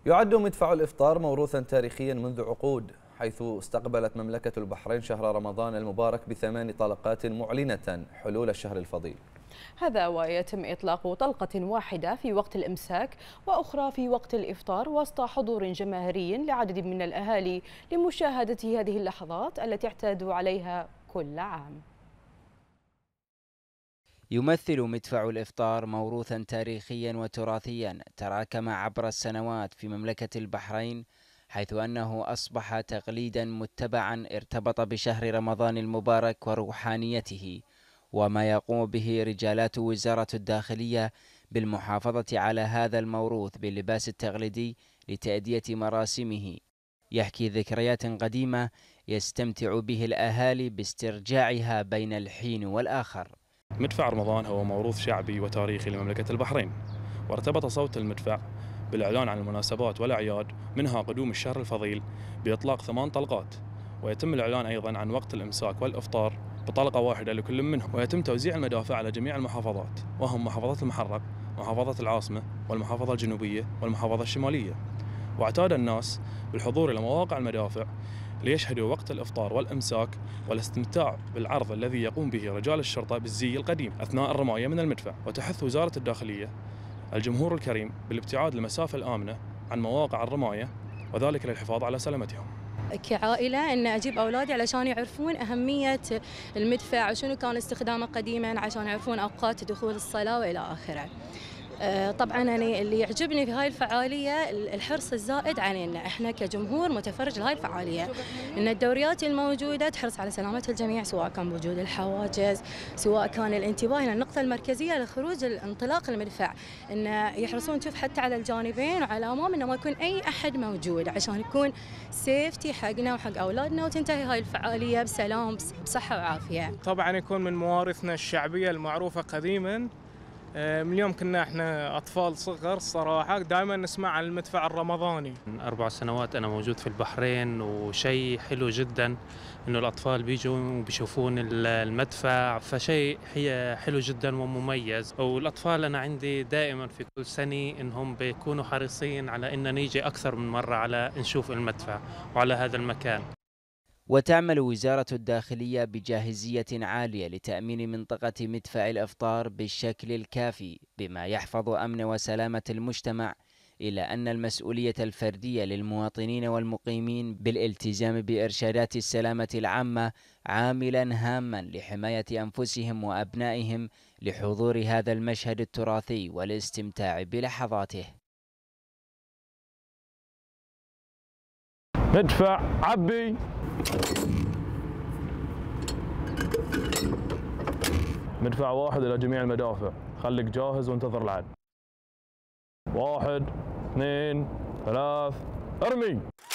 يعد مدفع الإفطار موروثا تاريخيا منذ عقود، حيث استقبلت مملكة البحرين شهر رمضان المبارك ب8 طلقات معلنة حلول الشهر الفضيل. هذا ويتم إطلاق طلقة واحدة في وقت الإمساك وأخرى في وقت الإفطار وسط حضور جماهيري لعدد من الأهالي لمشاهدة هذه اللحظات التي اعتادوا عليها كل عام. يمثل مدفع الإفطار موروثا تاريخيا وتراثيا تراكم عبر السنوات في مملكة البحرين، حيث أنه أصبح تقليدا متبعا ارتبط بشهر رمضان المبارك وروحانيته، وما يقوم به رجالات وزارة الداخلية بالمحافظة على هذا الموروث باللباس التقليدي لتأدية مراسمه، يحكي ذكريات قديمة يستمتع به الأهالي باسترجاعها بين الحين والآخر. مدفع رمضان هو موروث شعبي وتاريخي لمملكة البحرين، وارتبط صوت المدفع بالإعلان عن المناسبات والأعياد، منها قدوم الشهر الفضيل بإطلاق 8 طلقات، ويتم الإعلان أيضا عن وقت الإمساك والإفطار بطلقة واحدة لكل منهم، ويتم توزيع المدافع على جميع المحافظات، وهم محافظة المحرق، محافظة العاصمة، والمحافظة الجنوبية، والمحافظة الشمالية. واعتاد الناس بالحضور إلى مواقع المدافع ليشهدوا وقت الإفطار والإمساك والاستمتاع بالعرض الذي يقوم به رجال الشرطة بالزي القديم أثناء الرماية من المدفع. وتحث وزارة الداخلية الجمهور الكريم بالابتعاد للمسافة الآمنة عن مواقع الرماية، وذلك للحفاظ على سلامتهم. كعائلة أن أجيب أولادي علشان يعرفون أهمية المدفع وشنو كان استخدامه قديما، عشان يعرفون أوقات دخول الصلاة وإلى آخره. طبعا أنا اللي يعجبني في هاي الفعالية الحرص الزائد علينا احنا كجمهور متفرج لهاي الفعالية، ان الدوريات الموجودة تحرص على سلامة الجميع، سواء كان بوجود الحواجز، سواء كان الانتباه الى النقطة المركزية لخروج انطلاق المدفع، ان يحرصون تشوف حتى على الجانبين وعلى الامام انه ما يكون اي احد موجود عشان يكون سيفتي حقنا وحق اولادنا، وتنتهي هاي الفعالية بسلام بصحة وعافية. طبعا يكون من موارثنا الشعبية المعروفة قديما، من يوم كنا احنا اطفال صغر الصراحه دائما نسمع عن المدفع الرمضاني. من 4 سنوات انا موجود في البحرين، وشيء حلو جدا انه الاطفال بيجوا وبيشوفون المدفع، فشيء حلو جدا ومميز. والاطفال انا عندي دائما في كل سنه انهم بيكونوا حريصين على ان نيجي اكثر من مره على نشوف المدفع وعلى هذا المكان. وتعمل وزارة الداخلية بجاهزية عالية لتأمين منطقة مدفع الإفطار بالشكل الكافي بما يحفظ أمن وسلامة المجتمع، إلى أن المسؤولية الفردية للمواطنين والمقيمين بالالتزام بإرشادات السلامة العامة عاملا هاما لحماية أنفسهم وأبنائهم لحضور هذا المشهد التراثي والاستمتاع بلحظاته. مدفع عبي. مدفع واحد إلى جميع المدافع، خليك جاهز وانتظر العد. 1 2 3 ارمي.